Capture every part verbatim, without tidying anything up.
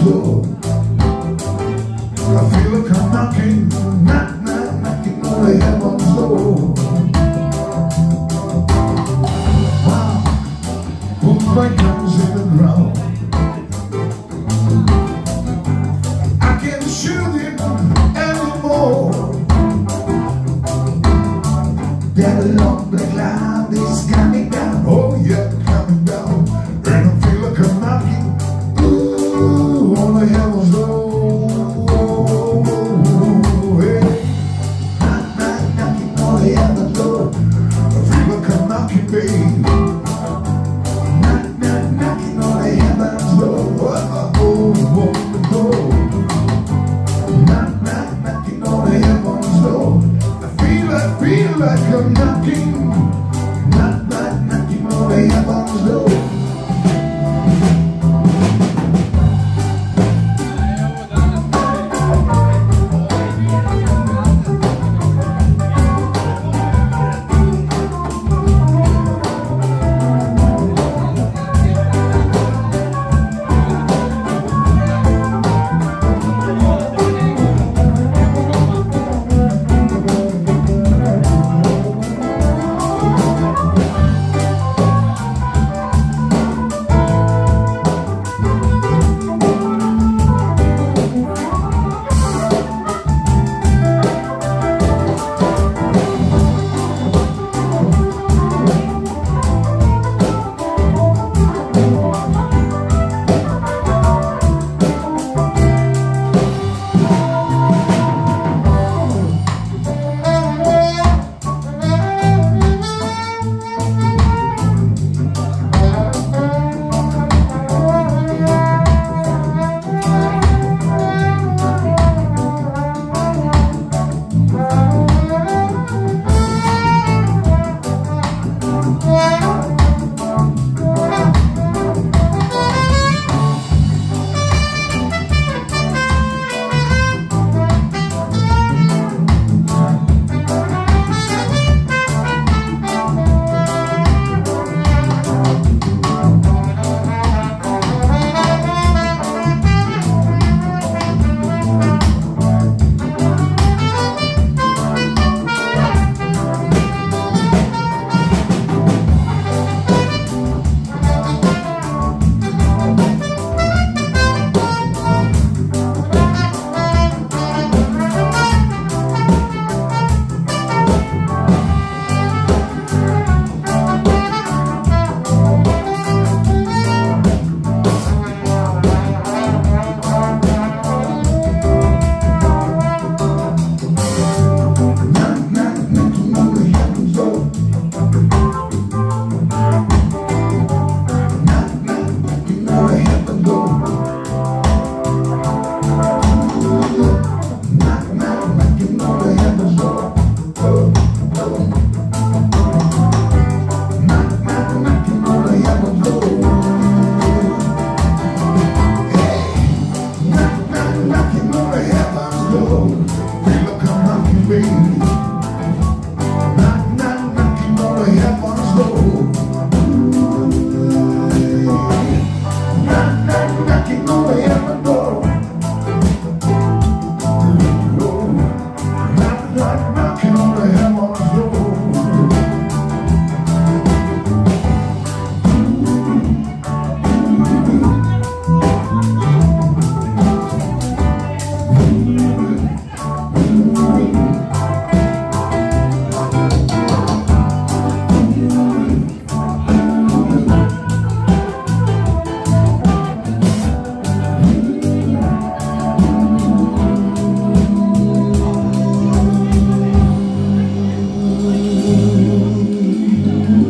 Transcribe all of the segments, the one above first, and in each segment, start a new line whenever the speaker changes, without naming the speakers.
door. I feel like I'm knocking, knock, knock, knocking on the heaven's door. Wow, put my guns in the ground. I can't shoot it anymore. That long black cloud is coming down. Oh yeah, coming down. And I feel like I'm knocking, ooh, on the heaven's door. Babe, knock, knock, knocking on the heaven's door. Oh, oh, oh, knock, knock, knocking on the heaven's door. I feel, I feel like I'm knocking, knock, knock, knocking on the heaven's door.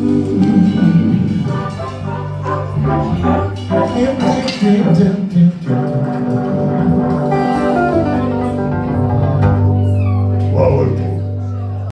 Ding, ding, ding, ding.